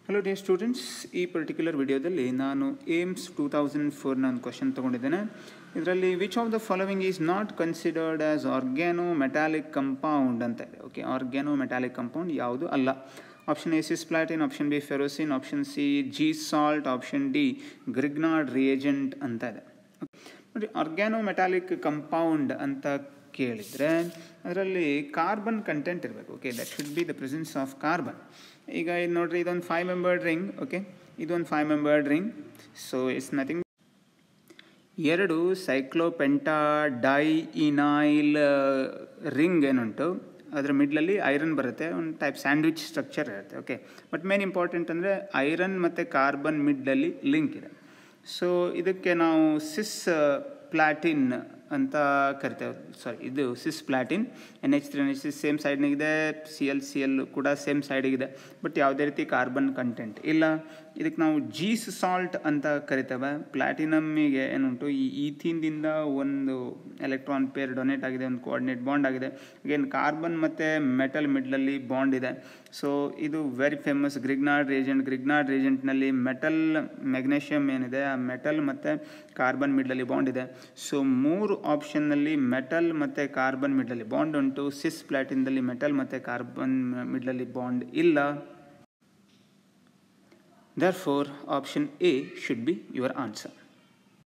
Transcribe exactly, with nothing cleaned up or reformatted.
Hello dear students, ಈ particular ವಿಡಿಯೋದಲ್ಲಿ ನಾನು ಏಮ್ಸ್ ಟೂ ತೌಸಂಡ್ ಫೋರ್ನ ಒಂದು ಕ್ವಶನ್ ತೊಗೊಂಡಿದ್ದೇನೆ. ಇದರಲ್ಲಿ which of the following is not considered as organo metallic compound ಅಂತ ಇದೆ. ಓಕೆ, ಆರ್ಗ್ಯಾನೋ ಮೆಟಾಲಿಕ್ ಕಂಪೌಂಡ್ ಯಾವುದು ಅಲ್ಲ. Option A cisplatin, option B ferrocene, option C G salt, option D Grignard reagent ಅಂತ ಇದೆ. ನೋಡಿ, ಆರ್ಗ್ಯಾನೋ ಮೆಟಾಲಿಕ್ ಕಂಪೌಂಡ್ ಅಂತ ಕೇಳಿದರೆ ಅದರಲ್ಲಿ ಕಾರ್ಬನ್ ಕಂಟೆಂಟ್ ಇರಬೇಕು. Okay, that should be the presence of carbon. ಈಗ ಇದು ನೋಡ್ರಿ, ಇದೊಂದು ಫೈವ್ ಮೆಂಬರ್ಡ್ ರಿಂಗ್. ಓಕೆ, ಇದೊಂದು five membered ring. So it's nothing, ಎರಡು ಸೈಕ್ಲೋಪೆಂಟಾ ಡೈಇನೈಲ್ ರಿಂಗ್ ಏನುಂಟು ಅದರ ಮಿಡ್ಲಲ್ಲಿ ಐರನ್ ಬರುತ್ತೆ, ಒಂದು ಟೈಪ್ ಸ್ಯಾಂಡ್ವಿಚ್ ಸ್ಟ್ರಕ್ಚರ್ ಇರುತ್ತೆ. ಓಕೆ, ಬಟ್ ಮೇನ್ ಇಂಪಾರ್ಟೆಂಟ್ ಅಂದರೆ ಐರನ್ ಮತ್ತು ಕಾರ್ಬನ್ ಮಿಡ್ಲಲ್ಲಿ ಲಿಂಕ್ ಇದೆ. ಸೊ ಇದಕ್ಕೆ ನಾವು ಸಿಸ್ ಪ್ಲಾಟಿನ್ ಅಂತ ಕರಿತೇವೆ. ಸಾರಿ, ಇದು cisplatin. N H three N H C same ಸೈಡ್ನಿಗಿದೆ, ಸಿ ಎಲ್ ಸಿ ಎಲ್ ಕೂಡ ಸೇಮ್ ಸೈಡಿಗಿದೆ, ಬಟ್ ಯಾವುದೇ ರೀತಿ ಕಾರ್ಬನ್ ಕಂಟೆಂಟ್ ಇಲ್ಲ. ಇದಕ್ಕೆ ನಾವು ಜೀಸ್ ಸಾಲ್ಟ್ ಅಂತ ಕರಿತೇವೆ. ಪ್ಲಾಟಿನಮ್ಮಿಗೆ ಏನುಂಟು, ಈ ಈಥೀನ್ದಿಂದ ಒಂದು ಎಲೆಕ್ಟ್ರಾನ್ ಪೇರ್ ಡೊನೇಟ್ ಆಗಿದೆ, ಒಂದು ಕೋಆರ್ಡಿನೇಟ್ ಬಾಂಡ್ ಆಗಿದೆ. ಅಗೇನ್ ಕಾರ್ಬನ್ ಮತ್ತು ಮೆಟಲ್ ಮಿಡ್ಲಲ್ಲಿ ಬಾಂಡ್ ಇದೆ. ಸೊ ಇದು very famous Grignard reagent. Grignard ರಿಯೇಜೆಂಟ್ನಲ್ಲಿ ಮೆಟಲ್ ಮೆಗ್ನೇಷಿಯಮ್ ಏನಿದೆ, ಆ ಮೆಟಲ್ ಮತ್ತು ಕಾರ್ಬನ್ ಮಿಡ್ಲಲ್ಲಿ ಬಾಂಡ್ ಇದೆ. ಸೊ ಮೂರು ಆಪ್ಷನ್ನಲ್ಲಿ ಮೆಟಲ್ ಮತ್ತು ಕಾರ್ಬನ್ ಮಿಡ್ಲಲ್ಲಿ ಬಾಂಡ್ ಉಂಟು. ಸಿಸ್ ಪ್ಲಾಟಿನ್ದಲ್ಲಿ ಮೆಟಲ್ ಮತ್ತು ಕಾರ್ಬನ್ ಮಿಡ್ಲಲ್ಲಿ ಬಾಂಡ್ ಇಲ್ಲ. Therefore, option A should be your answer.